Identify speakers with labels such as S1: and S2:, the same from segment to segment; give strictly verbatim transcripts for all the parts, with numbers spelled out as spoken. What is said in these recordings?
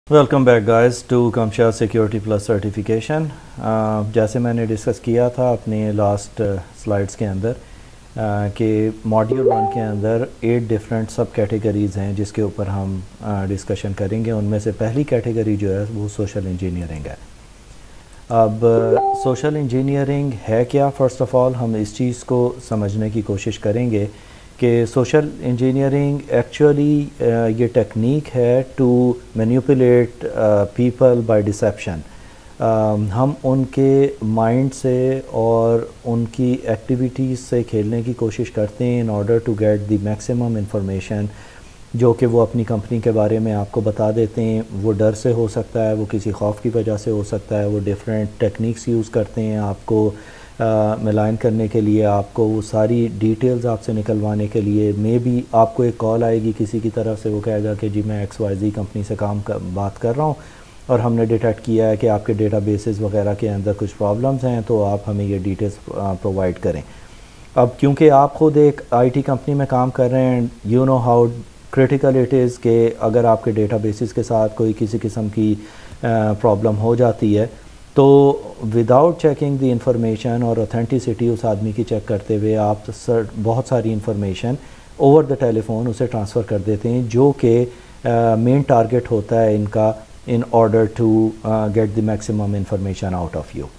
S1: Welcome back guys to کمشا security plus certification. جیسے میں نے ڈسکس کیا تھا اپنے لاسٹ سلائڈس کے اندر uh, کہ ماڈیول ون کے اندر ایٹ ڈفرینٹ سب کیٹیگریز ہیں جس کے اوپر ہم ڈسکشن uh, کریں گے. ان میں سے پہلی کیٹیگری جو ہے وہ سوشل انجینئرنگ ہے. اب سوشل uh, انجینئرنگ ہے کیا؟ فرسٹ آف آل ہم اس چیز کو سمجھنے کی کوشش کریں گے کہ سوشل انجینئرنگ ایکچولی یہ ٹیکنیک ہے to manipulate people by deception. ہم ان کے مائنڈ سے اور ان کی ایکٹیویٹیز سے کھیلنے کی کوشش کرتے ہیں in order to get the maximum information جو کہ وہ اپنی کمپنی کے بارے میں آپ کو بتا دیتے ہیں. وہ ڈر سے ہو سکتا ہے, وہ کسی خوف کی وجہ سے ہو سکتا ہے, وہ ڈیفرینٹ ٹیکنیکس یوز کرتے ہیں آپ کو ملائن کرنے کے لیے, آپ کو وہ ساری ڈیٹیلز آپ سے نکلوانے کے لیے. مے بی آپ کو ایک کال آئے گی کسی کی طرف سے, وہ کہے گا کہ جی میں ایکس وائی زی کمپنی سے کام بات کر رہا ہوں اور ہم نے ڈیٹیکٹ کیا ہے کہ آپ کے ڈیٹا بیسز وغیرہ کے اندر کچھ پرابلمز ہیں, تو آپ ہمیں یہ ڈیٹیلز پرووائڈ کریں. اب کیونکہ آپ خود ایک آئی ٹی کمپنی میں کام کر رہے ہیں, you know how critical it is کہ اگر آپ کے ڈیٹا بیسز کے ساتھ کوئی کسی قسم کی پرابلم ہو جاتی ہے تو وداؤٹ چیکنگ دی انفارمیشن اور اوتھینٹیسٹی اس آدمی کی چیک کرتے ہوئے آپ بہت ساری information over the telephone اسے ٹرانسفر کر دیتے ہیں, جو کہ مین ٹارگٹ ہوتا ہے ان کا in order to get the maximum information out of you.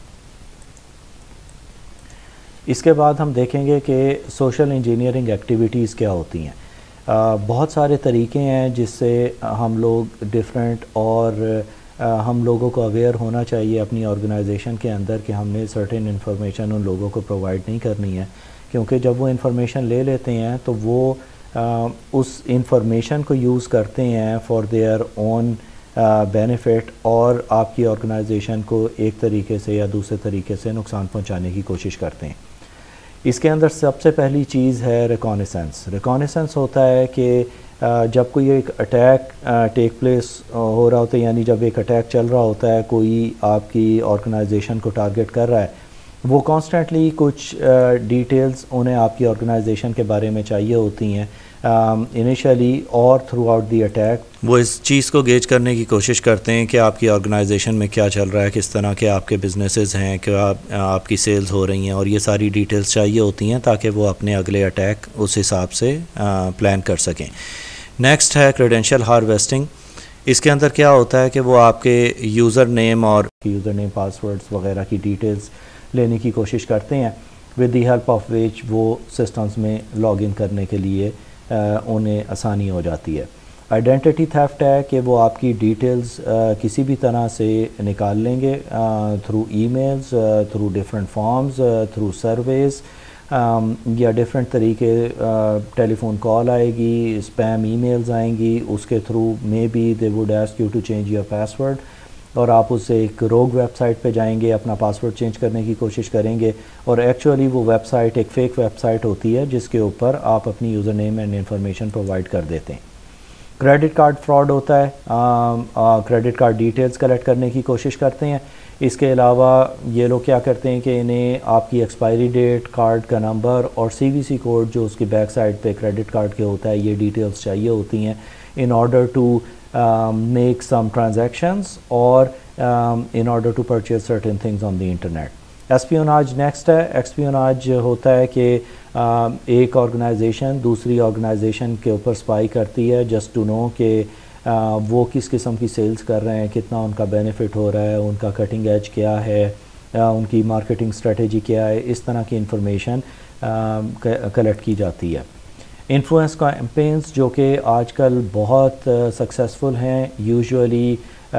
S1: اس کے بعد ہم دیکھیں گے کہ سوشل انجینئرنگ ایکٹیویٹیز کیا ہوتی ہیں. بہت سارے طریقے ہیں جس سے ہم لوگ ڈفرینٹ اور ہم لوگوں کو اویئر ہونا چاہیے اپنی آرگنائزیشن کے اندر کہ ہم نے سرٹن انفارمیشن ان لوگوں کو پرووائڈ نہیں کرنی ہے, کیونکہ جب وہ انفارمیشن لے لیتے ہیں تو وہ اس انفارمیشن کو یوز کرتے ہیں فار دیئر اون بینیفٹ اور آپ کی آرگنائزیشن کو ایک طریقے سے یا دوسرے طریقے سے نقصان پہنچانے کی کوشش کرتے ہیں. اس کے اندر سب سے پہلی چیز ہے ریکانیسنس. ریکانیسنس ہوتا ہے کہ جب کوئی ایک اٹیک ٹیک پلیس ہو رہا ہوتا ہے, یعنی جب ایک اٹیک چل رہا ہوتا ہے, کوئی آپ کی آرگنائزیشن کو ٹارگٹ کر رہا ہے, وہ کانسٹنٹلی کچھ ڈیٹیلز انہیں آپ کی آرگنائزیشن کے بارے میں چاہیے ہوتی ہیں انیشلی اور تھرو آؤٹ دی اٹیک. وہ اس چیز کو گیج کرنے کی کوشش کرتے ہیں کہ آپ کی آرگنائزیشن میں کیا چل رہا ہے, کس طرح کے آپ کے بزنسز ہیں, کہ آپ آپ کی سیلز ہو رہی ہیں, اور یہ ساری ڈیٹیلز چاہیے ہوتی ہیں تاکہ وہ اپنے اگلے اٹیک اس حساب سے پلان کر سکیں. نیکسٹ ہے کریڈینشیل ہارویسٹنگ. اس کے اندر کیا ہوتا ہے کہ وہ آپ کے یوزر نیم اور یوزر نیم پاس ورڈز وغیرہ کی ڈیٹیلز لینے کی کوشش کرتے ہیں, with the help of which وہ سسٹمز میں لاگ ان کرنے کے لیے انہیں آسانی ہو جاتی ہے. آئیڈینٹی تھیفٹ ہے کہ وہ آپ کی ڈیٹیلز کسی بھی طرح سے نکال لیں گے through emails, through different forms, through surveys یا ڈفرینٹ طریقے. ٹیلی فون کال آئے گی, اسپیم ای میلز آئیں گی, اس کے through maybe they would ask you to change your password, اور آپ اس سے ایک روگ ویب سائٹ پہ جائیں گے, اپنا پاس ورڈ چینج کرنے کی کوشش کریں گے, اور ایکچولی وہ ویب سائٹ ایک فیک ویب سائٹ ہوتی ہے جس کے اوپر آپ اپنی username and information provide کر دیتے ہیں. کریڈٹ کارڈ فراڈ ہوتا ہے, کریڈٹ کارڈ ڈیٹیلز کلیکٹ کرنے کی کوشش کرتے ہیں. اس کے علاوہ یہ لوگ کیا کرتے ہیں کہ انہیں آپ کی ایکسپائری ڈیٹ, کارڈ کا نمبر اور سی وی سی کوڈ جو اس کی بیک سائڈ پہ کریڈٹ کارڈ کے ہوتا ہے, یہ ڈیٹیلز چاہیے ہوتی ہیں in order to make some transactions اور in order to purchase certain things on the internet. Espionage next ہے. ایسپیوناج ہوتا ہے کہ ایک آرگنائزیشن دوسری آرگنائزیشن کے اوپر سپائی کرتی ہے جسٹ ٹو نو کہ وہ کس قسم کی سیلز کر رہے ہیں, کتنا ان کا بینیفٹ ہو رہا ہے, ان کا کٹنگ ایج کیا ہے, ان کی مارکیٹنگ اسٹریٹجی کیا ہے. اس طرح کی انفارمیشن کلیکٹ کی جاتی ہے. انفلوئنس کیمپینز جو کہ آج کل بہت سکسیزفل ہیں, یوزولی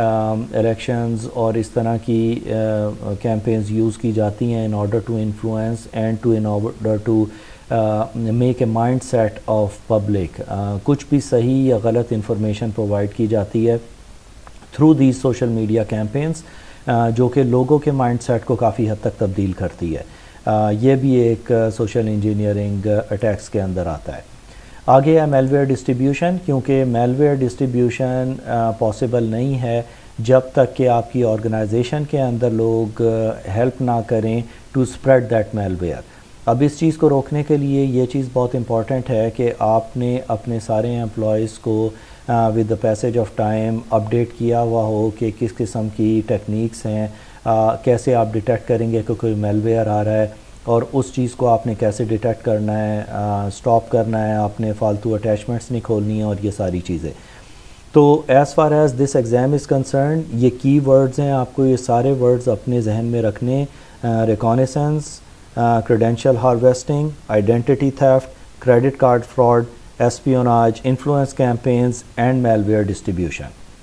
S1: الیکشنز اور اس طرح کی کیمپینز یوز کی جاتی ہیں in order to influence and to in order to make a mindset of public. کچھ بھی صحیح یا غلط انفارمیشن پرووائڈ کی جاتی ہے through these social media campaigns, جو کہ لوگوں کے مائنڈ سیٹ کو کافی حد تک تبدیل کرتی ہے. یہ بھی ایک سوشل انجینئرنگ اٹیکس کے اندر آتا ہے. آگے ہے میل ویئر ڈسٹریبیوشن, کیونکہ میل ویئر ڈسٹریبیوشن پاسبل نہیں ہے جب تک کہ آپ کی آرگنائزیشن کے اندر لوگ ہیلپ نہ کریں to spread that malware. اب اس چیز کو روکنے کے لیے یہ چیز بہت امپورٹنٹ ہے کہ آپ نے اپنے سارے امپلائیز کو with the passage of time update کیا ہوا ہو کہ کس قسم کی ٹیکنیکس ہیں, کیسے آپ ڈیٹیکٹ کریں گے کہ کوئی میل ویئر آ رہا ہے اور اس چیز کو آپ نے کیسے ڈیٹیکٹ کرنا ہے, سٹاپ کرنا ہے, آپ نے فالتو اٹیچمنٹس نہیں کھولنی ہیں اور یہ ساری چیزیں. تو as far as this exam is concerned یہ کی ورڈز ہیں, آپ کو یہ سارے ورڈز اپنے ذہن میں رکھنے, reconnaissance, credential harvesting, identity theft, credit card fraud, espionage, influence campaigns and malware distribution.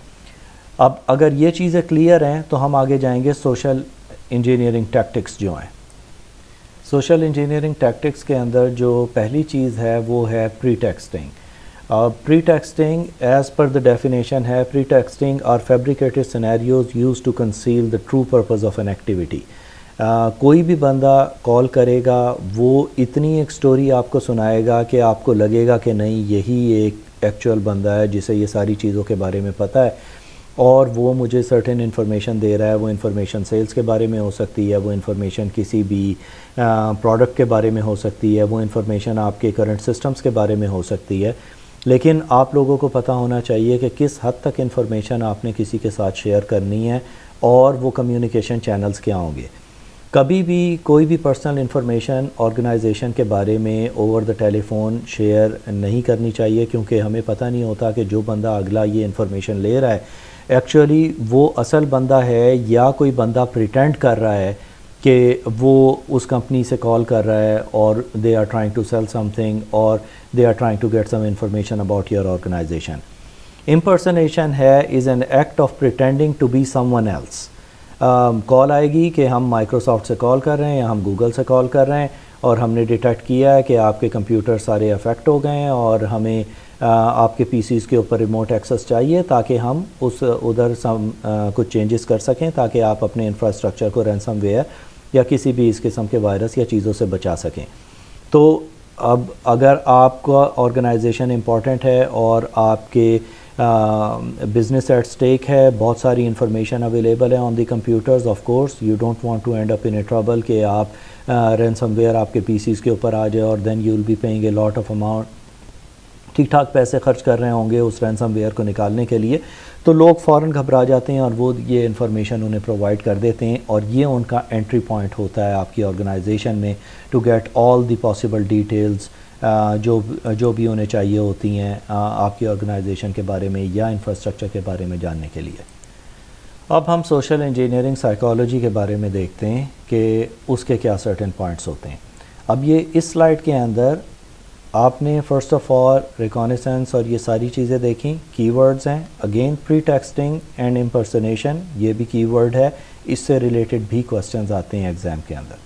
S1: اب اگر یہ چیزیں کلیئر ہیں تو ہم آگے جائیں گے سوشل انجینئرنگ ٹیکٹکس جو ہیں. سوشل انجینئرنگ ٹیکٹکس کے اندر جو پہلی چیز ہے وہ ہے pretexting. Pretexting is per the definition ہے, pretexting are fabricated scenarios use to conceal the true purpose of an activity. کوئی بھی بندہ کال کرے گا وہ اتنی ایک سٹوری آپ کو سنائے گا کہ آپ کو لگے گا کہ نہیں یہی ایک ایکچوئل بندہ ہے جسے یہ ساری چیزوں کے بارے میں پتہ ہے اور وہ مجھے سرٹن انفارمیشن دے رہا ہے. وہ انفارمیشن سیلز کے بارے میں ہو سکتی ہے, وہ انفارمیشن کسی بھی پروڈکٹ کے بارے میں ہو سکتی ہے, وہ انفارمیشن آپ کے کرنٹ سسٹمز کے بارے میں ہو سکتی ہے. لیکن آپ لوگوں کو پتہ ہونا چاہیے کہ کس حد تک انفارمیشن آپ نے کسی کے ساتھ شیئر کرنی ہے اور وہ کمیونیکیشن چینلز کیا ہوں گے. کبھی بھی کوئی بھی پرسنل انفارمیشن آرگنائزیشن کے بارے میں over the telephone share نہیں کرنی چاہیے, کیونکہ ہمیں پتہ نہیں ہوتا کہ جو بندہ اگلا یہ انفارمیشن لے رہا ہے ایکچولی وہ اصل بندہ ہے یا کوئی بندہ پریٹینڈ کر رہا ہے کہ وہ اس کمپنی سے کال کر رہا ہے اور they are trying to sell something اور they are trying to get some information about your organisation. Impersonation ہے is an act of pretending to be someone else. Call آئے گی کہ ہم مائکروسافٹ سے کال کر رہے ہیں یا ہم گوگل سے کال کر رہے ہیں اور ہم نے ڈیٹیکٹ کیا ہے کہ آپ کے کمپیوٹر سارے افیکٹ ہو گئے ہیں اور ہمیں آپ کے پی سیز کے اوپر ریموٹ ایکسس چاہیے تاکہ ہم اس ادھر سم کچھ چینجز کر سکیں تاکہ آپ اپنے انفراسٹرکچر کو رینسم ویئر یا کسی بھی اس قسم کے وائرس یا چیزوں سے بچا سکیں. تو اب اگر آپ کا آرگنائزیشن امپورٹنٹ ہے اور آپ کے بزنس ایٹ اسٹیک ہے, بہت ساری انفارمیشن اویلیبل ہے on the computers, of course you don't want to end up in a trouble کہ آپ رینسم ویئر آپ کے پی سیز کے اوپر آ جائے اور then you will be paying a lot of amount, ٹھیک ٹھاک پیسے خرچ کر رہے ہوں گے اس رینسم ویئر کو نکالنے کے لیے. تو لوگ فوراً گھبرا جاتے ہیں اور وہ یہ انفارمیشن انہیں پرووائڈ کر دیتے ہیں اور یہ ان کا انٹری پوائنٹ ہوتا ہے آپ کی آرگنائزیشن میں to get all the possible details جو جو بھی انہیں چاہیے ہوتی ہیں آپ کی آرگنائزیشن کے بارے میں یا انفراسٹرکچر کے بارے میں جاننے کے لیے. اب ہم سوشل انجینئرنگ سائیکالوجی کے بارے میں دیکھتے ہیں کہ اس کے کیا سرٹن پوائنٹس ہوتے ہیں. اب یہ اس سلائیڈ کے اندر آپ نے فرسٹ آف آل ریکانیسنس اور یہ ساری چیزیں دیکھیں, کی ورڈز ہیں. Again pretexting and impersonation یہ بھی کی ورڈ ہے, اس سے ریلیٹڈ بھی کوسچنز آتے ہیں ایگزام کے اندر.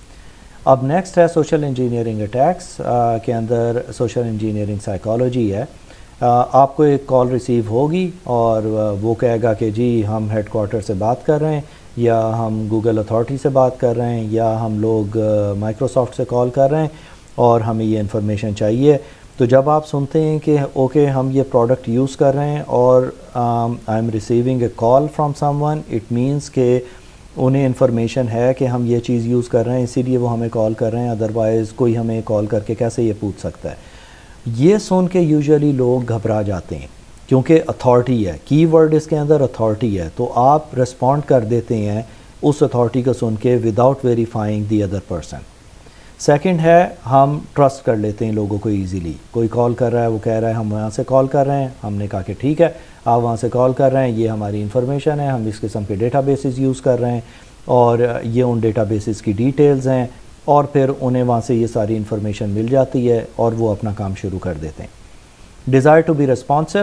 S1: اب نیکسٹ ہے سوشل انجینئرنگ اٹیکس کے اندر سوشل انجینئرنگ سائیکالوجی ہے. آپ کو ایک کال ریسیو ہوگی اور وہ کہے گا کہ جی ہم ہیڈ کوارٹر سے بات کر رہے ہیں یا ہم گوگل اتھارٹی سے بات کر رہے ہیں یا ہم لوگ مائکروسافٹ سے کال کر رہے ہیں اور ہمیں یہ انفارمیشن چاہیے. تو جب آپ سنتے ہیں کہ اوکے ہم یہ پروڈکٹ یوز کر رہے ہیں اور I am receiving a call from someone, it means کہ انہیں انفارمیشن ہے کہ ہم یہ چیز یوز کر رہے ہیں اسی لیے وہ ہمیں کال کر رہے ہیں, ادروائز کوئی ہمیں کال کر کے کیسے یہ پوچھ سکتا ہے. یہ سن کے یوزلی لوگ گھبرا جاتے ہیں کیونکہ اتھارٹی ہے, کی ورڈ اس کے اندر اتھارٹی ہے, تو آپ رسپونڈ کر دیتے ہیں اس اتھارٹی کو سن کے without verifying the other person. Second ہے ہم ٹرسٹ کر لیتے ہیں لوگوں کو ایزیلی. کوئی کال کر رہا ہے, وہ کہہ رہا ہے ہم وہاں سے کال کر رہے ہیں, ہم نے کہا کہ ٹھیک ہے آپ وہاں سے کال کر رہے ہیں, یہ ہماری انفارمیشن ہے, ہم اس قسم کے ڈیٹا بیسز یوز کر رہے ہیں اور یہ ان ڈیٹا بیسز کی ڈیٹیلز ہیں, اور پھر انہیں وہاں سے یہ ساری انفارمیشن مل جاتی ہے اور وہ اپنا کام شروع کر دیتے ہیں. Desire to be responsive,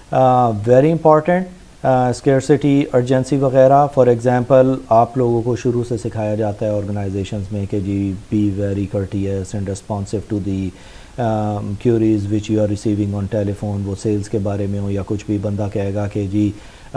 S1: very important. Scarcity, urgency وغیرہ. فار ایگزامپل آپ لوگوں کو شروع سے سکھایا جاتا ہے آرگنائزیشنز میں کہ جی be very courteous and responsive to the queries which you are receiving on telephone. وہ سیلز کے بارے میں ہو یا کچھ بھی, بندہ کہے گا کہ جی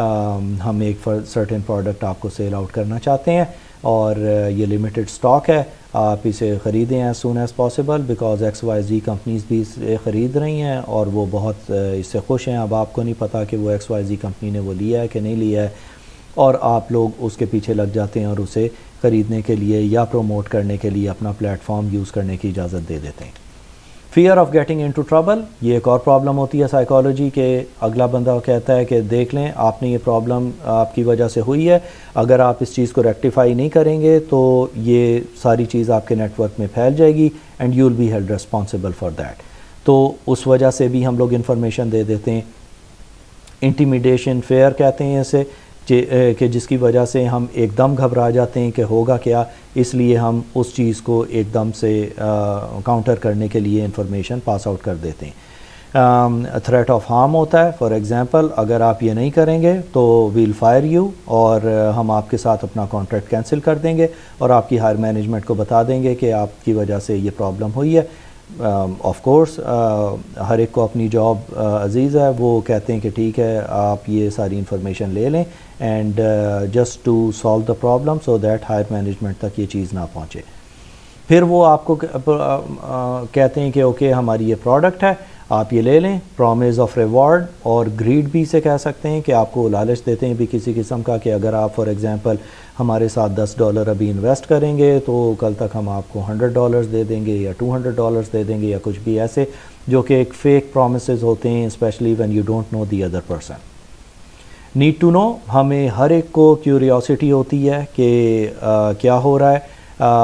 S1: ہم ایک سرٹن پروڈکٹ آپ کو سیل آؤٹ کرنا چاہتے ہیں اور یہ لمیٹڈ سٹاک ہے, آپ اسے خریدیں as soon as possible because X Y Z companies بھی اسے خرید رہی ہیں اور وہ بہت اس سے خوش ہیں. اب آپ کو نہیں پتہ کہ وہ ایکس وائی زی کمپنی نے وہ لیا ہے کہ نہیں لیا ہے, اور آپ لوگ اس کے پیچھے لگ جاتے ہیں اور اسے خریدنے کے لیے یا پروموٹ کرنے کے لیے اپنا پلیٹ فارم یوز کرنے کی اجازت دے دیتے ہیں. Fear of getting into trouble, یہ ایک اور پرابلم ہوتی ہے سائیکالوجی کہ اگلا بندہ کہتا ہے کہ دیکھ لیں آپ نے یہ پرابلم آپ کی وجہ سے ہوئی ہے، اگر آپ اس چیز کو ریکٹیفائی نہیں کریں گے تو یہ ساری چیز آپ کے نیٹ ورک میں پھیل جائے گی and you will be held responsible for that. تو اس وجہ سے بھی ہم لوگ انفارمیشن دے دیتے ہیں. انٹیمیڈیشن فیئر کہتے ہیں اسے، کہ جس کی وجہ سے ہم ایک دم گھبرا جاتے ہیں کہ ہوگا کیا، اس لیے ہم اس چیز کو ایک دم سے کاؤنٹر کرنے کے لیے انفارمیشن پاس آؤٹ کر دیتے ہیں. تھریٹ آف ہارم ہوتا ہے، فار ایگزامپل اگر آپ یہ نہیں کریں گے تو ویل فائر یو، اور ہم آپ کے ساتھ اپنا کانٹریکٹ کینسل کر دیں گے اور آپ کی ہائر مینجمنٹ کو بتا دیں گے کہ آپ کی وجہ سے یہ پرابلم ہوئی ہے. آف کورس ہر ایک کو اپنی جاب عزیز ہے، وہ کہتے ہیں کہ ٹھیک ہے آپ یہ ساری انفارمیشن لے لیں and just to solve the problem so that higher management تک یہ چیز نہ پہنچے. پھر وہ آپ کو کہتے ہیں کہ اوکے ہماری یہ پروڈکٹ ہے آپ یہ لے لیں، پرومز آف ریوارڈ اور گریڈ بھی اسے کہہ سکتے ہیں کہ آپ کو لالچ دیتے ہیں بھی کسی قسم کا کہ اگر آپ فار ایگزامپل ہمارے ساتھ دس ڈالر ابھی انویسٹ کریں گے تو کل تک ہم آپ کو ہنڈریڈ ڈالرز دے دیں گے یا ٹو ہنڈریڈ ڈالرز دے دیں گے یا کچھ بھی ایسے، جو کہ ایک فیک پرومسز ہوتے ہیں especially when you don't know the other person. Need to know, ہمیں ہر ایک کو کیوریوسٹی ہوتی ہے کہ کیا ہو رہا ہے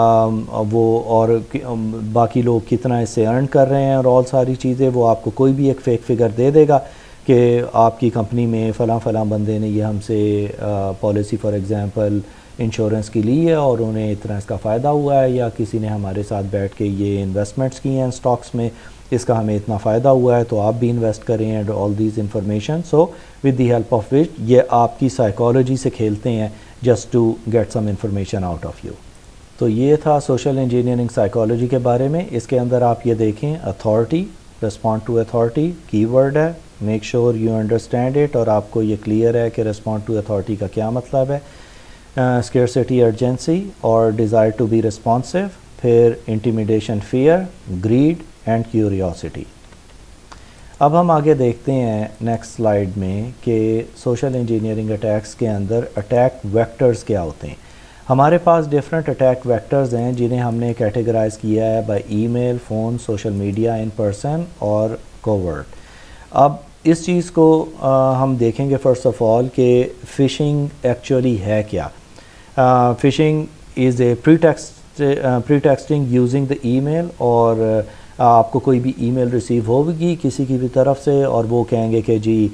S1: وہ اور باقی لوگ کتنا اس سے ارن کر رہے ہیں اور آل ساری چیزیں. وہ آپ کو کوئی بھی ایک فیک فگر دے دے گا کہ آپ کی کمپنی میں فلاں فلاں بندے نے یہ ہم سے پالیسی فار ایگزامپل انشورنس کی لی ہے اور انہیں اتنا اس کا فائدہ ہوا ہے، یا کسی نے ہمارے ساتھ بیٹھ کے یہ انویسٹمنٹس کی ہیں سٹاکس میں، اس کا ہمیں اتنا فائدہ ہوا ہے تو آپ بھی انویسٹ کریں and all these information. So with the help of which یہ آپ کی سائیکالوجی سے کھیلتے ہیں just to get some information out of you. تو یہ تھا سوشل انجینئرنگ سائیکالوجی کے بارے میں. اس کے اندر آپ یہ دیکھیں authority, respond to authority key word ہے، make sure you understand it اور آپ کو یہ کلیئر ہے کہ ریسپونڈ ٹو اتھارٹی کا کیا مطلب ہے. اسکیئرسٹی ارجنسی اور ڈیزائر ٹو بی ریسپانسو، پھر intimidation fear, greed and curiosity. اب ہم آگے دیکھتے ہیں نیکسٹ سلائیڈ میں کہ سوشل انجینئرنگ اٹیکس کے اندر اٹیک ویکٹرز کیا ہوتے ہیں. ہمارے پاس ڈفرینٹ اٹیک ویکٹرز ہیں جنہیں ہم نے کیٹیگرائز کیا ہے by email, phone, social media, in person اور کوورٹ. اب اس چیز کو ہم دیکھیں گے فرسٹ آف آل کہ فشنگ ایکچولی ہے کیا. Phishing is a pretext pretexting using the email, اور آپ کو کوئی بھی ای میل ریسیو ہوگی کسی کی بھی طرف سے اور وہ کہیں گے کہ جی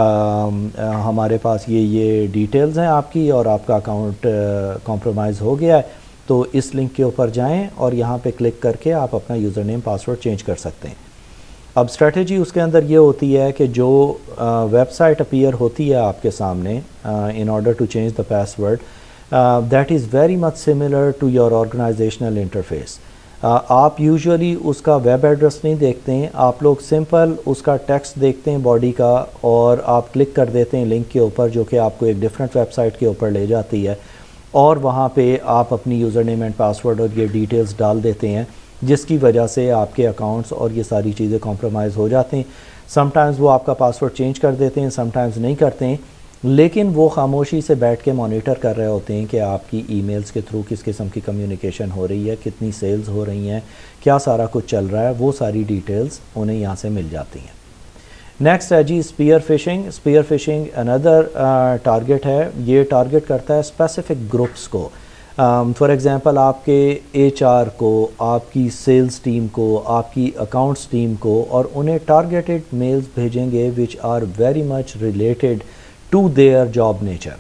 S1: ہمارے پاس یہ یہ ڈیٹیلز ہیں آپ کی اور آپ کا اکاؤنٹ کمپرومائز ہو گیا ہے، تو اس لنک کے اوپر جائیں اور یہاں پہ کلک کر کے آپ اپنا یوزر نیم پاسورڈ چینج کر سکتے ہیں. اب اسٹریٹجی اس کے اندر یہ ہوتی ہے کہ جو ویب سائٹ اپیئر ہوتی ہے آپ کے سامنے in order to change the password, that is very much similar to your organisational interface. آپ یوزولی اس کا ویب ایڈریس نہیں دیکھتے ہیں، آپ لوگ سمپل اس کا ٹیکسٹ دیکھتے ہیں باڈی کا اور آپ کلک کر دیتے ہیں لنک کے اوپر جو کہ آپ کو ایک ڈفرینٹ ویب سائٹ کے اوپر لے جاتی ہے، اور وہاں پہ آپ اپنی یوزر نیم اینڈ پاسورڈ اور یہ ڈیٹیلز ڈال دیتے ہیں جس کی وجہ سے آپ کے اکاؤنٹس اور یہ ساری چیزیں کمپرومائز ہو جاتے ہیں. سم ٹائمز وہ آپ کا پاسورڈ چینج کر دیتے ہیں، سم ٹائمز نہیں کرتے ہیں، لیکن وہ خاموشی سے بیٹھ کے مانیٹر کر رہے ہوتے ہیں کہ آپ کی ای میلز کے تھرو کس قسم کی کمیونیکیشن ہو رہی ہے، کتنی سیلز ہو رہی ہیں، کیا سارا کچھ چل رہا ہے، وہ ساری ڈیٹیلز انہیں یہاں سے مل جاتی ہیں. نیکسٹ ہے جی اسپیئر فشنگ. اسپیئر فشنگ اندر ٹارگٹ ہے، یہ ٹارگٹ کرتا ہے اسپیسیفک گروپس کو. فار ایگزامپل آپ کے ایچ آر کو، آپ کی سیلز ٹیم کو، آپ کی اکاؤنٹس ٹیم کو، اور انہیں ٹارگیٹڈ میلز بھیجیں گے which are very much related to their job nature.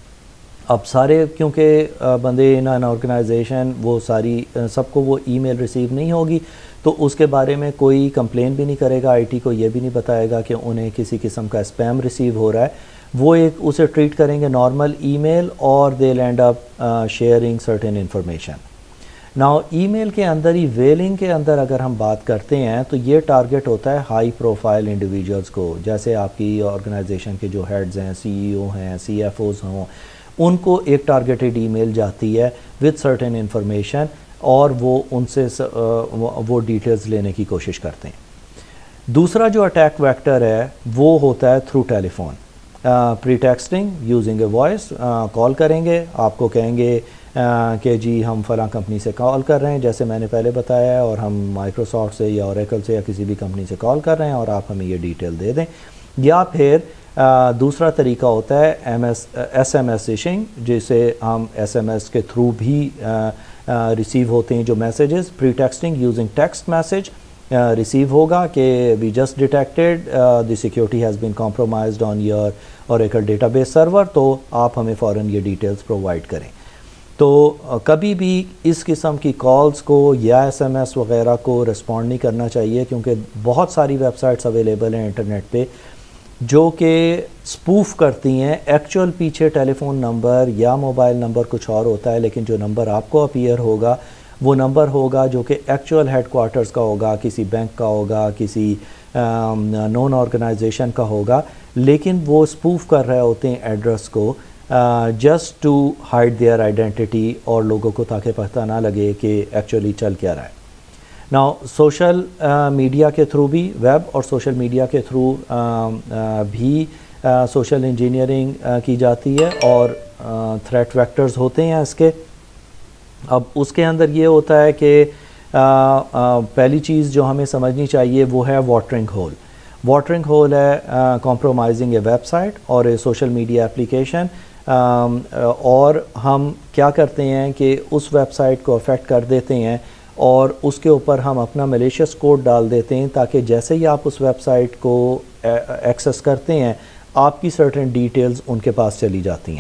S1: اب سارے کیونکہ بندے ان این آرگنائزیشن وہ ساری سب کو وہ ای میل ریسیو نہیں ہوگی، تو اس کے بارے میں کوئی کمپلین بھی نہیں کرے گا، آئی ٹی کو یہ بھی نہیں بتائے گا کہ انہیں کسی قسم کا اسپیم ریسیو ہو رہا ہے. وہ ایک اسے ٹریٹ کریں گے نارمل ای میل اور they land up sharing certain information. Now email کے اندر ہی ویلنگ کے اندر اگر ہم بات کرتے ہیں تو یہ ٹارگٹ ہوتا ہے ہائی پروفائل انڈیویجولز کو، جیسے آپ کی آرگنائزیشن کے جو ہیڈز ہیں، سی ای او ہیں، سی ایف اوز ہوں، ان کو ایک ٹارگیٹڈ ای میل جاتی ہے وتھ سرٹن انفارمیشن اور وہ ان سے وہ ڈیٹیلز لینے کی کوشش کرتے ہیں. دوسرا جو اٹیک ویکٹر ہے وہ ہوتا ہے through telephone. Pretexting using a voice, call کریں گے، آپ کو کہیں گے کہ جی ہم فلاں کمپنی سے کال کر رہے ہیں جیسے میں نے پہلے بتایا ہے, اور ہم مائکروسافٹ سے یا اوریکل سے یا کسی بھی کمپنی سے کال کر رہے ہیں اور آپ ہمیں یہ ڈیٹیل دے دیں. یا پھر دوسرا طریقہ ہوتا ہے M S S M S ایشنگ, جسے ہم ایس ایم ایس کے تھرو بھی ریسیو ہوتے ہیں جو messages. Pretexting using text message receive ہوگا کہ we just detected the security has been compromised on your Oracle database server, تو آپ ہمیں فوراً یہ ڈیٹیلز پرووائڈ کریں. تو کبھی بھی اس قسم کی کالز کو یا ایس ایم ایس وغیرہ کو رسپونڈ نہیں کرنا چاہیے, کیونکہ بہت ساری ویب سائٹس اویلیبل ہیں انٹرنیٹ پہ جو کہ سپوف کرتی ہیں. ایکچوئل پیچھے ٹیلی فون نمبر یا موبائل نمبر کچھ اور ہوتا ہے, لیکن جو نمبر آپ کو اپیئر ہوگا وہ نمبر ہوگا جو کہ ایکچوئل ہیڈ کوارٹرز کا ہوگا, کسی بینک کا ہوگا, کسی نون آرگنائزیشن کا ہوگا, لیکن وہ سپوف کر رہے ہوتے ہیں ایڈریس کو just to hide their identity, اور لوگوں کو تاکہ پتہ نہ لگے کہ ایکچولی چل کیا رہا ہے. ناؤ سوشل میڈیا کے تھرو بھی, ویب اور سوشل میڈیا کے تھرو بھی سوشل انجینئرنگ کی جاتی ہے, اور تھریٹ ویکٹرز ہوتے ہیں اس کے. اب اس کے اندر یہ ہوتا ہے کہ پہلی چیز جو ہمیں سمجھنی چاہیے وہ ہے واٹرنگ ہول. واٹرنگ ہول ہے کمپرومائزنگ اے ویب سائٹ اور اے سوشل میڈیا اپلیکیشن, اور ہم کیا کرتے ہیں کہ اس ویب سائٹ کو افیکٹ کر دیتے ہیں اور اس کے اوپر ہم اپنا میلیشیس کوڈ ڈال دیتے ہیں, تاکہ جیسے ہی آپ اس ویب سائٹ کو ایکسس کرتے ہیں آپ کی سرٹن ڈیٹیلز ان کے پاس چلی جاتی ہیں.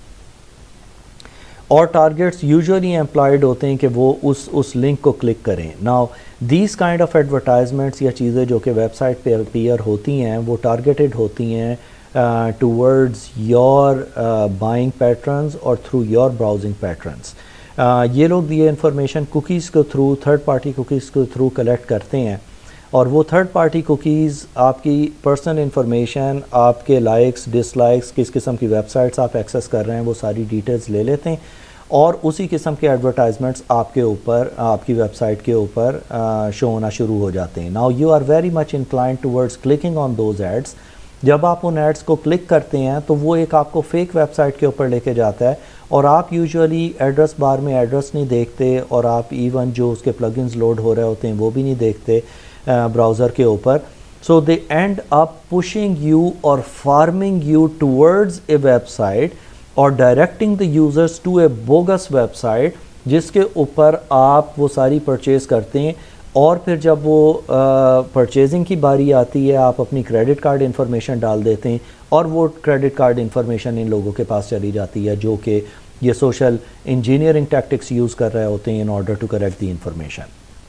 S1: اور ٹارگیٹس یوزلی امپلائڈ ہوتے ہیں کہ وہ اس اس لنک کو کلک کریں. Now these kind of advertisements یا چیزیں جو کہ ویب سائٹ پہ اپیئر ہوتی ہیں وہ ٹارگیٹڈ ہوتی ہیں ٹورڈز یور بائنگ پیٹرنز اور تھرو یور براؤزنگ پیٹرنز. یہ لوگ یہ انفارمیشن کوکیز کے تھرو, تھرڈ پارٹی کوکیز کے تھرو کلیکٹ کرتے ہیں, اور وہ تھرڈ پارٹی کوکیز آپ کی پرسنل انفارمیشن, آپ کے لائکس ڈس لائکس, کس قسم کی ویب سائٹس آپ ایکسیس کر رہے ہیں, وہ ساری ڈیٹیلز لے لیتے ہیں, اور اسی قسم کے ایڈورٹائزمنٹس آپ کے اوپر, آپ کی ویب سائٹ کے اوپر شو ہونا شروع ہو جاتے ہیں. Now you are very much inclined towards clicking on those ads. جب آپ ان ایڈس کو کلک کرتے ہیں تو وہ ایک آپ کو فیک ویب سائٹ کے اوپر لے کے جاتا ہے, اور آپ یوزولی ایڈریس بار میں ایڈریس نہیں دیکھتے, اور آپ ایون جو اس کے پلگنز لوڈ ہو رہے ہوتے ہیں وہ بھی نہیں دیکھتے براؤزر کے اوپر. So they end up pushing you اور pharming you towards a website اور directing the users to a bogus website جس کے اوپر آپ وہ ساری پرچیز کرتے ہیں, اور پھر جب وہ پرچیزنگ کی باری آتی ہے آپ اپنی کریڈٹ کارڈ انفارمیشن ڈال دیتے ہیں, اور وہ کریڈٹ کارڈ انفارمیشن ان لوگوں کے پاس چلی جاتی ہے جو کہ یہ سوشل انجینئرنگ ٹیکٹکس یوز کر رہے ہوتے ہیں in order to correct the information.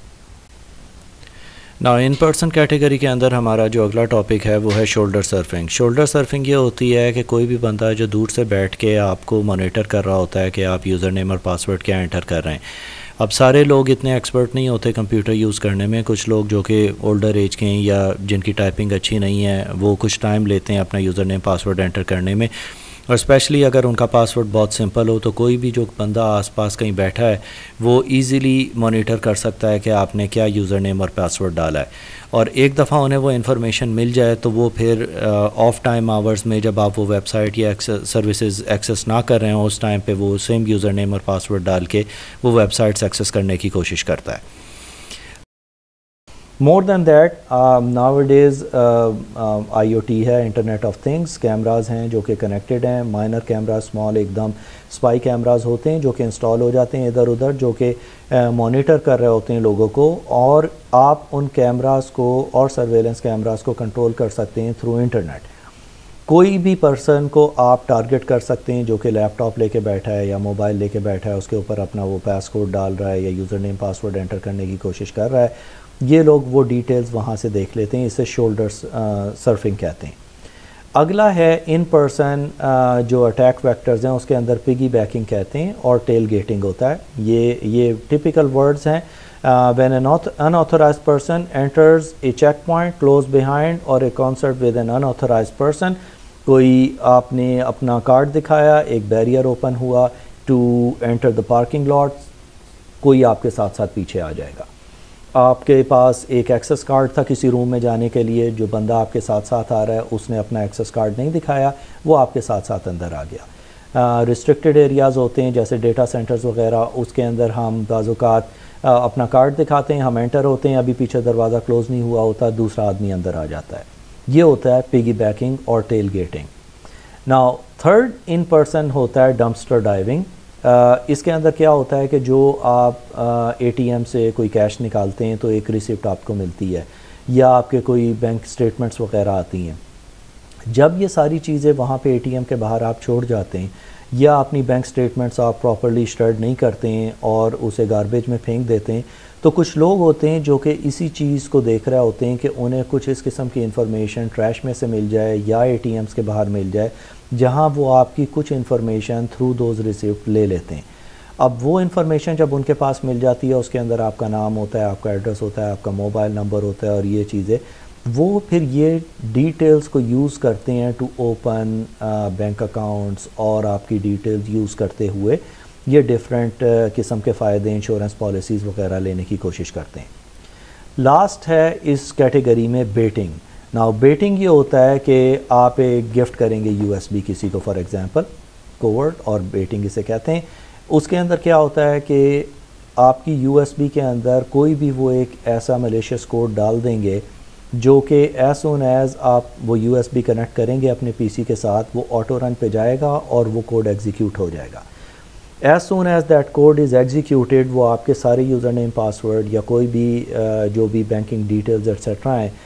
S1: نا ان پرسن کیٹیگری کے اندر ہمارا جو اگلا ٹاپک ہے وہ ہے شولڈر سرفنگ. شولڈر سرفنگ یہ ہوتی ہے کہ کوئی بھی بندہ جو دور سے بیٹھ کے آپ کو مانیٹر کر رہا ہوتا ہے کہ آپ یوزر نیم اور پاسورڈ کیا انٹر کر رہے ہیں. اب سارے لوگ اتنے ایکسپرٹ نہیں ہوتے کمپیوٹر یوز کرنے میں. کچھ لوگ جو کہ اولڈر ایج کے ہیں یا جن کی ٹائپنگ اچھی نہیں ہے وہ کچھ ٹائم لیتے ہیں اپنا یوزر نیم پاسورڈ انٹر کرنے میں, اور اسپیشلی اگر ان کا پاسورڈ بہت سمپل ہو تو کوئی بھی جو بندہ آس پاس کہیں بیٹھا ہے وہ ایزیلی مانیٹر کر سکتا ہے کہ آپ نے کیا یوزر نیم اور پاسورڈ ڈالا ہے. اور ایک دفعہ انہیں وہ انفارمیشن مل جائے تو وہ پھر آف ٹائم آورز میں جب آپ وہ ویب سائٹ یا سروسز ایکسیس نہ کر رہے ہوں اس ٹائم پہ وہ سیم یوزر نیم اور پاسورڈ ڈال کے وہ ویب سائٹس ایکسیس کرنے کی کوشش کرتا ہے. More than that nowadays I O T ہے, انٹرنیٹ آف تھنگس, کیمراز ہیں جو کہ کنیکٹڈ ہیں, مائنر کیمراز, اسمال ایک دم اسپائی کیمراز ہوتے ہیں جو کہ انسٹال ہو جاتے ہیں ادھر ادھر, جو کہ مانیٹر کر رہے ہوتے ہیں لوگوں کو, اور آپ ان کیمراز کو اور سرویلنس کیمراز کو کنٹرول کر سکتے ہیں تھرو انٹرنیٹ. کوئی بھی پرسن کو آپ ٹارگٹ کر سکتے ہیں جو کہ لیپ ٹاپ لے کے بیٹھا ہے یا موبائل لے کے بیٹھا ہے, اس کے اوپر اپنا وہ پاس کوڈ ڈال رہا ہے یا یوزر نیم پاسورڈ انٹر کرنے کی کوشش کر رہا ہے. یہ لوگ وہ ڈیٹیلز وہاں سے دیکھ لیتے ہیں, اسے شولڈر سرفنگ کہتے ہیں. اگلا ہے ان پرسن جو اٹیک ویکٹرز ہیں اس کے اندر پگی بیکنگ کہتے ہیں اور ٹیل گیٹنگ ہوتا ہے. یہ یہ ٹپیکل ورڈز ہیں. When an unauthorised person enters a checkpoint close behind اور a concert with an unauthorised person. کوئی آپ نے اپنا کارڈ دکھایا, ایک بیریئر اوپن ہوا to enter the parking lot, کوئی آپ کے ساتھ ساتھ پیچھے آ جائے گا. آپ کے پاس ایک ایکسس کارڈ تھا کسی روم میں جانے کے لیے, جو بندہ آپ کے ساتھ ساتھ آ رہا ہے اس نے اپنا ایکسس کارڈ نہیں دکھایا, وہ آپ کے ساتھ ساتھ اندر آ گیا. ریسٹرکٹیڈ ایریاز ہوتے ہیں جیسے ڈیٹا سینٹرز وغیرہ، اس کے اندر ہم بعض اوقات اپنا کارڈ دکھاتے ہیں، ہم انٹر ہوتے ہیں، ابھی پیچھے دروازہ کلوز نہیں ہوا ہوتا، دوسرا آدمی اندر آ جاتا ہے. یہ ہوتا ہے پیگی بیکنگ اور tailgating. Now third in person ہوتا ہے ڈمپسٹر ڈائیونگ. اس کے اندر کیا ہوتا ہے کہ جو آپ اے ٹی ایم سے کوئی کیش نکالتے ہیں تو ایک ریسیپٹ آپ کو ملتی ہے، یا آپ کے کوئی بینک سٹیٹمنٹس وغیرہ آتی ہیں. جب یہ ساری چیزیں وہاں پہ اے ٹی ایم کے باہر آپ چھوڑ جاتے ہیں، یا اپنی بینک سٹیٹمنٹس آپ پراپرلی شرڈ نہیں کرتے ہیں اور اسے گاربیج میں پھینک دیتے ہیں، تو کچھ لوگ ہوتے ہیں جو کہ اسی چیز کو دیکھ رہے ہوتے ہیں کہ انہیں کچھ اس قسم کی انفارمیشن ٹریش میں سے مل جائے یا اے ٹی ایمز کے باہر مل جائے، جہاں وہ آپ کی کچھ انفارمیشن تھرو دوز ریسیپٹ لے لیتے ہیں. اب وہ انفارمیشن جب ان کے پاس مل جاتی ہے، اس کے اندر آپ کا نام ہوتا ہے، آپ کا ایڈریس ہوتا ہے، آپ کا موبائل نمبر ہوتا ہے اور یہ چیزیں، وہ پھر یہ ڈیٹیلز کو یوز کرتے ہیں ٹو اوپن بینک اکاؤنٹس، اور آپ کی ڈیٹیلز یوز کرتے ہوئے یہ ڈیفرنٹ قسم کے فائدے انشورنس پالیسیز وغیرہ لینے کی کوشش کرتے ہیں. لاسٹ ہے اس کیٹیگری میں بیٹنگ. ناؤ بیٹنگ یہ ہوتا ہے کہ آپ ایک گفٹ کریں گے یو ایس بی کسی کو، فار ایگزامپل کوورٹ، اور بیٹنگ اسے کہتے ہیں. اس کے اندر کیا ہوتا ہے کہ آپ کی یو ایس بی کے اندر کوئی بھی وہ ایک ایسا ملیشیس کوڈ ڈال دیں گے جو کہ ایز سون ایز آپ وہ یو ایس بی کنیکٹ کریں گے اپنے پی سی کے ساتھ، وہ آٹو رن پہ جائے گا اور وہ کوڈ ایگزیکیوٹ ہو جائے گا. As soon as that code is executed, وہ آپ کے سارے یوزر نیم، پاس ورڈ، یا کوئی بھی جو بھی بینکنگ ڈیٹیلز ایٹسیٹرا ہیں،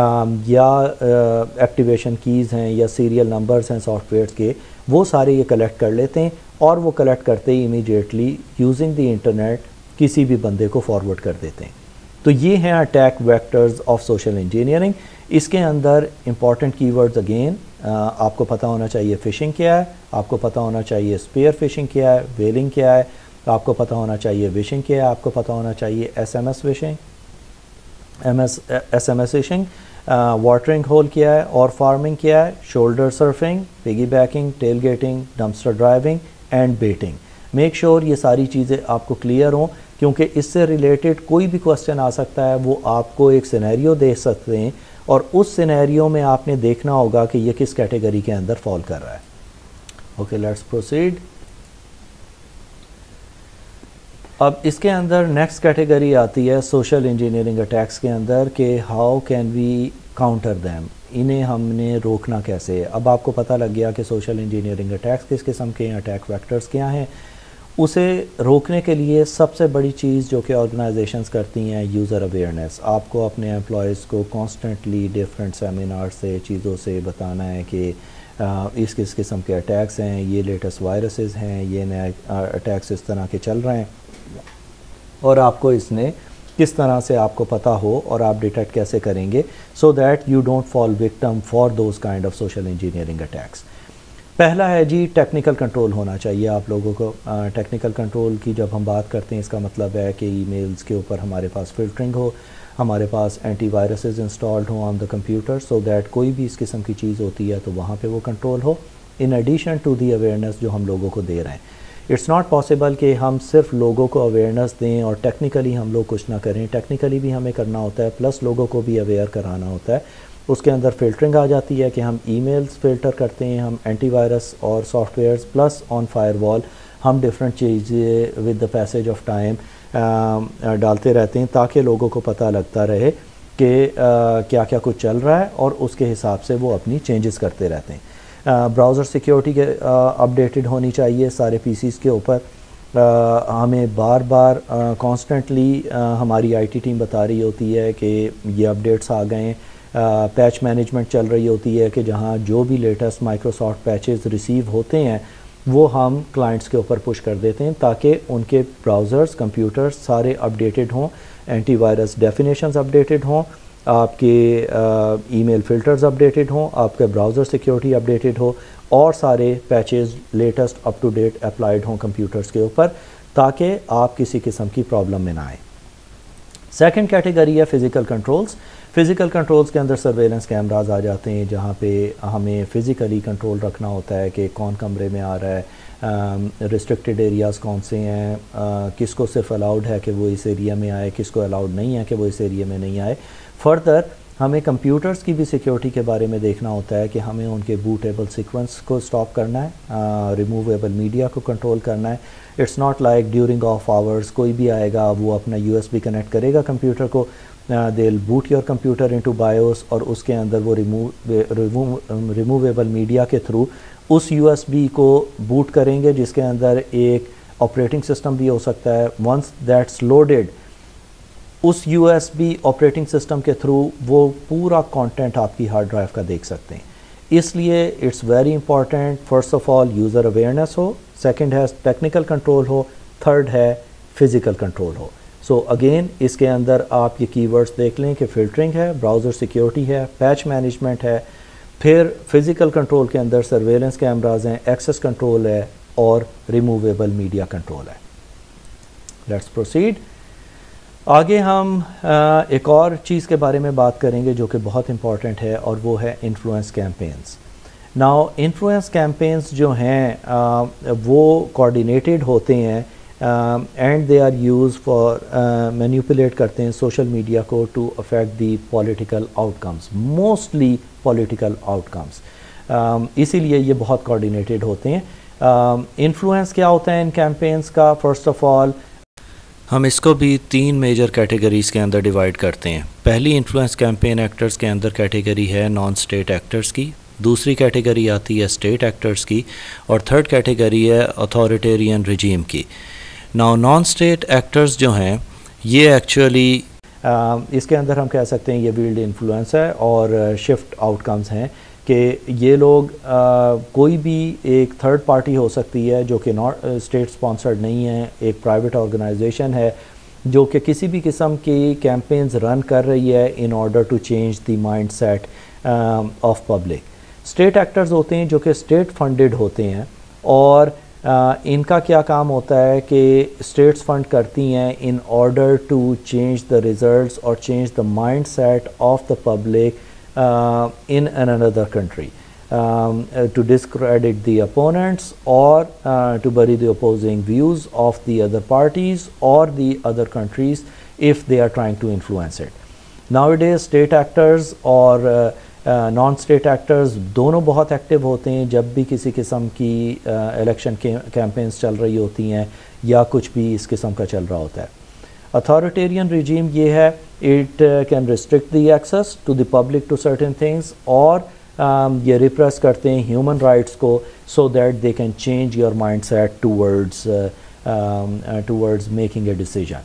S1: یا ایکٹیویشن کیز ہیں یا سیریل نمبرز ہیں سافٹ ویئرس کے، وہ سارے یہ کلیکٹ کر لیتے ہیں، اور وہ کلیکٹ کرتے ہی امیڈیٹلی یوزنگ دی انٹرنیٹ کسی بھی بندے کو فارورڈ کر دیتے ہیں. تو یہ ہیں attack vectors of social engineering. اس کے اندر امپورٹنٹ کی ورڈز اگین آپ کو پتہ ہونا چاہیے فشنگ کیا ہے، آپ کو پتہ ہونا چاہیے اسپیئر فشنگ کیا ہے، ویلنگ کیا ہے، آپ کو پتہ ہونا چاہیے وشنگ کیا ہے، آپ کو پتہ ہونا چاہیے S M S vishing, M S S M S vishing, watering hole کیا ہے، اور فارمنگ کیا ہے، shoulder surfing, piggybacking, tailgating, dumpster driving and baiting. Make sure یہ ساری چیزیں آپ کو کلیئر ہوں، کیونکہ اس سے ریلیٹڈ کوئی بھی کوسچن آ سکتا ہے. وہ آپ کو ایک سینیریو دے سکتے ہیں، اور اس سینیریو میں آپ نے دیکھنا ہوگا کہ یہ کس کیٹیگری کے اندر فال کر رہا ہے. Okay let's proceed. اب اس کے اندر نیکسٹ کیٹیگری آتی ہے سوشل انجینئرنگ اٹیکس کے اندر، کہ how can we counter them, انہیں ہم نے روکنا کیسے. اب آپ کو پتہ لگ گیا کہ سوشل انجینئرنگ اٹیکس کس قسم کے ہیں، اٹیک ویکٹرز کیا ہیں. اسے روکنے کے لیے سب سے بڑی چیز جو کہ آرگنائزیشنز کرتی ہیں، یوزر اویئرنیس. آپ کو اپنے امپلائیز کو کانسٹنٹلی ڈیفرنٹ سیمینار سے، چیزوں سے بتانا ہے کہ اس کس قسم کے اٹیکس ہیں، یہ لیٹسٹ وائرسز ہیں، یہ نئے اٹیکس اس طرح کے چل رہے ہیں، اور آپ کو اس نے کس طرح سے آپ کو پتہ ہو اور آپ ڈیٹیکٹ کیسے کریں گے، so that you don't fall victim for those kind of social engineering attacks. پہلا ہے جی ٹیکنیکل کنٹرول ہونا چاہیے آپ لوگوں کو. ٹیکنیکل کنٹرول کی جب ہم بات کرتے ہیں، اس کا مطلب ہے کہ ای میلز کے اوپر ہمارے پاس فلٹرنگ ہو، ہمارے پاس اینٹی وائرسز انسٹالڈ ہوں آن دا کمپیوٹر، سو دیٹ کوئی بھی اس قسم کی چیز ہوتی ہے تو وہاں پہ وہ کنٹرول ہو، in addition to the awareness جو ہم لوگوں کو دے رہے ہیں. اٹس ناٹ پاسبل کہ ہم صرف لوگوں کو اویئرنیس دیں اور ٹیکنیکلی ہم لوگ کچھ نہ کریں. ٹیکنیکلی بھی ہمیں کرنا ہوتا ہے، پلس لوگوں کو بھی اویئر کرانا ہوتا ہے. اس کے اندر فلٹرنگ آ جاتی ہے کہ ہم ای میلز فلٹر کرتے ہیں، ہم اینٹی وائرس اور softwares, plus on firewall ہم ڈفرینٹ چیزیں with the passage of time ڈالتے رہتے ہیں، تاکہ لوگوں کو پتہ لگتا رہے کہ کیا کیا کچھ چل رہا ہے، اور اس کے حساب سے وہ اپنی چینجز کرتے رہتے ہیں. براؤزر سیکیورٹی کے اپڈیٹڈ ہونی چاہیے سارے پی سیز کے اوپر. ہمیں بار بار کانسٹنٹلی ہماری آئی ٹی ٹیم بتا رہی ہوتی ہے کہ یہ اپڈیٹس آ گئے ہیں. پیچ مینجمنٹ چل رہی ہوتی ہے کہ جہاں جو بھی لیٹسٹ مائکروسافٹ پیچز ریسیو ہوتے ہیں وہ ہم کلائنٹس کے اوپر پش کر دیتے ہیں، تاکہ ان کے براؤزرز، کمپیوٹرز سارے اپڈیٹڈ ہوں، اینٹی وائرس ڈیفینیشنز اپڈیٹڈ ہوں، آپ کے ای میل فلٹرز اپڈیٹڈ ہوں، آپ کے براؤزر سیکیورٹی اپڈیٹڈ ہو، اور سارے patches latest up to date applied ہوں کمپیوٹرز کے اوپر، تاکہ آپ کسی قسم کی پرابلم میں نہ آئیں. سیکنڈ کیٹیگری ہے فزیکل کنٹرولز. فزیکل کنٹرولز کے اندر سرویلنس کیمراز آ جاتے ہیں، جہاں پہ ہمیں فزیکلی کنٹرول رکھنا ہوتا ہے کہ کون کمرے میں آ رہا ہے، ریسٹرکٹیڈ ایریاز کون سے ہیں، کس کو صرف الاؤڈ ہے کہ وہ اس ایریا میں آئے، کس کو الاؤڈ نہیں ہے کہ وہ اس ایریا میں نہیں آئے. فردر ہمیں کمپیوٹرز کی بھی سیکیورٹی کے بارے میں دیکھنا ہوتا ہے کہ ہمیں ان کے بوٹیبل سیکوینس کو سٹاپ کرنا ہے، ریموویبل میڈیا کو کنٹرول کرنا ہے. It's not like during off hours کوئی بھی آئے گا وہ اپنا یو ایس بی کنیکٹ کرے گا کمپیوٹر کو، they will boot your computer into BIOS, اور اس کے اندر وہ ریموویبل میڈیا کے تھرو اس یو ایس بی کو بوٹ کریں گے جس کے اندر ایک آپریٹنگ سسٹم بھی ہو سکتا ہے. ونس دیٹس لوڈیڈ، اس U S B operating system کے تھرو وہ پورا کانٹینٹ آپ کی ہارڈ ڈرائیو کا دیکھ سکتے ہیں. اس لیے it's very important first of all user awareness ہو، سیکنڈ ہے ٹیکنیکل کنٹرول ہو، تھرڈ ہے فزیکل کنٹرول ہو. سو اگین اس کے اندر آپ یہ کی ورڈز دیکھ لیں کہ فلٹرنگ ہے، براؤزر سیکیورٹی ہے، پیچ مینجمنٹ ہے، پھر فزیکل کنٹرول کے اندر سرویلنس کیمراز ہیں، ایکسیس کنٹرول ہے، اور ریموویبل میڈیا کنٹرول ہے. Let's proceed. آگے ہم ایک اور چیز کے بارے میں بات کریں گے جو کہ بہت امپورٹنٹ ہے، اور وہ ہے influence campaigns. Now influence campaigns جو ہیں وہ کوآرڈینیٹڈ ہوتے ہیں and they are use for manipulate کرتے ہیں سوشل میڈیا کو to affect the political outcomes, mostly political outcomes. اسی لیے یہ بہت کوآرڈینیٹڈ ہوتے ہیں. انفلوئنس کیا ہوتا ہے ان کیمپینز کا؟ فرسٹ آف آل ہم اس کو بھی تین میجر کیٹیگریز کے اندر ڈیوائڈ کرتے ہیں. پہلی انفلوئنس کیمپین ایکٹرز کے اندر کیٹیگری ہے نان اسٹیٹ ایکٹرز کی، دوسری کیٹیگری آتی ہے اسٹیٹ ایکٹرز کی، اور تھرڈ کیٹیگری ہے اتھارٹیرین رجیم کی. ناؤ نان اسٹیٹ ایکٹرز جو ہیں یہ ایکچولی اس کے اندر ہم کہہ سکتے ہیں یہ ویلڈ انفلوئنس ہے اور شفٹ آؤٹ کمز ہیں کہ یہ لوگ آ, کوئی بھی ایک تھرڈ پارٹی ہو سکتی ہے جو کہ ناٹ اسٹیٹ اسپانسرڈ نہیں ہے، ایک پرائیویٹ آرگنائزیشن ہے جو کہ کسی بھی قسم کی کیمپینز رن کر رہی ہے in order to change the mindset of public. State actors ہوتے ہیں جو کہ اسٹیٹ فنڈڈ ہوتے ہیں، اور آ, ان کا کیا کام ہوتا ہے کہ اسٹیٹس فنڈ کرتی ہیں in order to change the results اور change the mindset of the public Uh, in another country, um, uh, to discredit the opponents or uh, to bury the opposing views of the other parties or the other countries if they are trying to influence it. Nowadays state actors اور non state actors دونوں بہت active ہوتے ہیں جب بھی کسی قسم کی الیکشن کیمپینز چل رہی ہوتی ہیں یا کچھ بھی اس قسم کا چل رہا ہوتا ہے. اتھارٹیرین رجیم یہ ہے it can restrict the access to the public to certain things, اور یہ ریپریس کرتے ہیں ہیومن رائٹس کو so that they can change your mindset towards towards making a decision.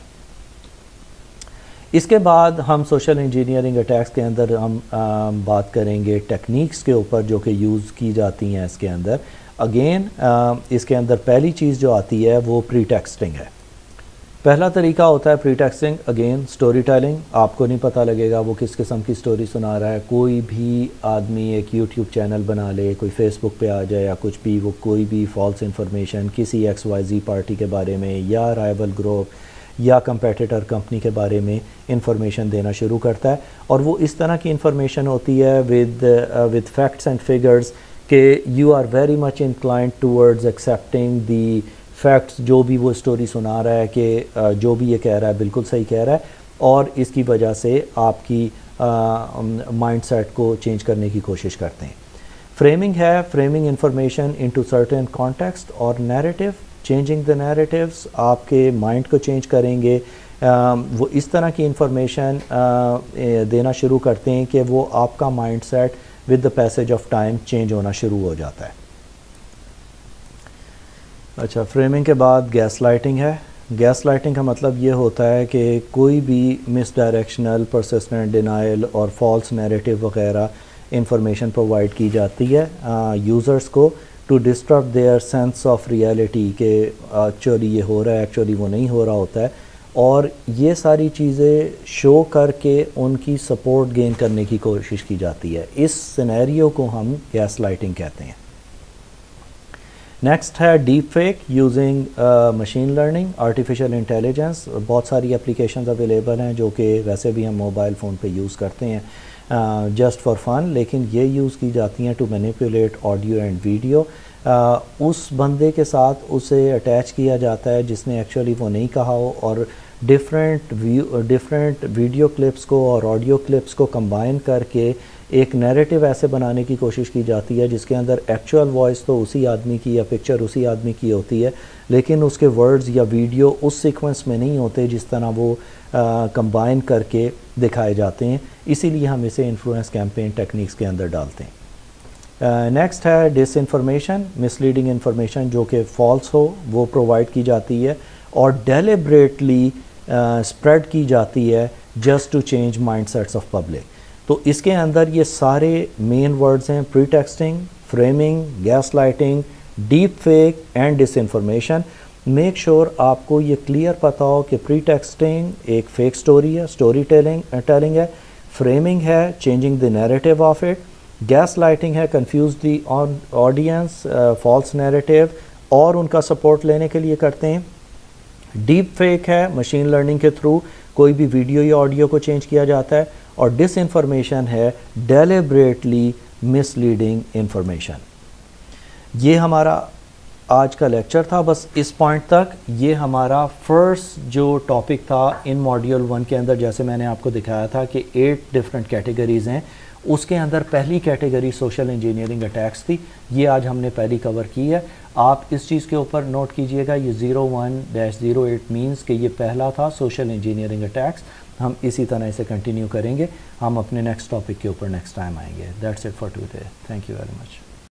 S1: اس کے بعد ہم سوشل انجینئرنگ اٹیکس کے اندر ہم بات کریں گے ٹیکنیکس کے اوپر جو کہ یوز کی جاتی ہیں اس کے اندر. اگین اس کے اندر پہلی چیز جو آتی ہے وہ پری ٹیکسٹنگ ہے. پہلا طریقہ ہوتا ہے pretexting. Again storytelling, آپ کو نہیں پتہ لگے گا وہ کس قسم کی سٹوری سنا رہا ہے. کوئی بھی آدمی ایک یوٹیوب چینل بنا لے، کوئی فیس بک پہ آ جائے یا کچھ بھی، وہ کوئی بھی فالس انفارمیشن کسی ایکس وائی زی پارٹی کے بارے میں یا رائیول گروپ یا کمپیٹیٹر کمپنی کے بارے میں انفارمیشن دینا شروع کرتا ہے، اور وہ اس طرح کی انفارمیشن ہوتی ہے with with facts and figures کہ you are very much inclined towards accepting the facts. جو بھی وہ اسٹوری سنا رہا ہے کہ جو بھی یہ کہہ رہا ہے بالکل صحیح کہہ رہا ہے، اور اس کی وجہ سے آپ کی مائنڈ سیٹ کو چینج کرنے کی کوشش کرتے ہیں. فریمنگ ہے، framing information into certain context اور نیریٹو، چینجنگ دا نیریٹیوز، آپ کے مائنڈ کو چینج کریں گے. وہ اس طرح کی انفارمیشن دینا شروع کرتے ہیں کہ وہ آپ کا mindset with the passage of time change ہونا شروع ہو جاتا ہے. اچھا، فریمنگ کے بعد گیس لائٹنگ ہے. گیس لائٹنگ کا مطلب یہ ہوتا ہے کہ کوئی بھی مس ڈائریکشنل، پرسسٹنٹ ڈینائل اور فالس نیریٹو وغیرہ انفارمیشن پرووائڈ کی جاتی ہے یوزرز کو to disturb their sense of reality کہ ایکچولی یہ ہو رہا ہے، ایکچولی وہ نہیں ہو رہا ہوتا ہے، اور یہ ساری چیزیں شو کر کے ان کی سپورٹ گین کرنے کی کوشش کی جاتی ہے. اس سینیریو کو ہم گیس لائٹنگ کہتے ہیں. نیکسٹ ہے deepfake using machine learning, artificial intelligence. بہت ساری اپلیکیشنز اویلیبل ہیں جو کہ ویسے بھی ہم موبائل فون پہ یوز کرتے ہیں جسٹ فار فن، لیکن یہ یوز کی جاتی ہیں to manipulate audio and video. اس بندے کے ساتھ اسے اٹیچ کیا جاتا ہے جس نے ایکچولی وہ نہیں کہا ہو، اور different view different video clips کو اور آڈیو کلپس کو کمبائن کر کے ایک نیریٹو ایسے بنانے کی کوشش کی جاتی ہے جس کے اندر ایکچوئل وائس تو اسی آدمی کی یا پکچر اسی آدمی کی ہوتی ہے، لیکن اس کے ورڈز یا ویڈیو اس سیکوینس میں نہیں ہوتے جس طرح وہ کمبائن کر کے دکھائے جاتے ہیں، اسی لیے ہم اسے انفلوئنس کیمپین ٹیکنیکس کے اندر ڈالتے ہیں۔ نیکسٹ ہے disinformation, misleading information جو کہ فالس ہو وہ پرووائڈ کی جاتی ہے اور ڈیلیبریٹلی اسپریڈ کی جاتی ہے just to change mindsets of public. تو اس کے اندر یہ سارے مین ورڈز ہیں: pretexting, framing, gaslighting, deepfake and disinformation. Make sure آپ کو یہ کلیئر پتہ ہو کہ پری ٹیکسٹنگ ایک فیک سٹوری ہے، سٹوری ٹیلنگ ٹیلنگ ہے، فریمنگ ہے changing the narrative of it, gaslighting ہے confuse the audience false narrative اور ان کا سپورٹ لینے کے لیے کرتے ہیں، ڈیپ فیک ہے مشین لرننگ کے تھرو کوئی بھی ویڈیو یا آڈیو کو چینج کیا جاتا ہے، اور ڈس انفارمیشن ہے ڈیلیبریٹلی مس لیڈنگ انفارمیشن۔ یہ ہمارا آج کا لیکچر تھا، بس اس پوائنٹ تک۔ یہ ہمارا فرسٹ جو ٹاپک تھا ان ماڈیول ون کے اندر، جیسے میں نے آپ کو دکھایا تھا کہ ایٹ ڈفرینٹ کیٹیگریز ہیں، اس کے اندر پہلی کیٹیگری سوشل انجینئرنگ اٹیکس تھی، یہ آج ہم نے پہلی کور کی ہے۔ آپ اس چیز کے اوپر نوٹ کیجئے گا، یہ zero one dash zero eight means کہ یہ پہلا تھا سوشل انجینئرنگ اٹیکس۔ ہم اسی طرح اسے کنٹینیو کریں گے، ہم اپنے نیکسٹ ٹاپک کے اوپر نیکسٹ ٹائم آئیں گے۔ That's it for today, thank you very much.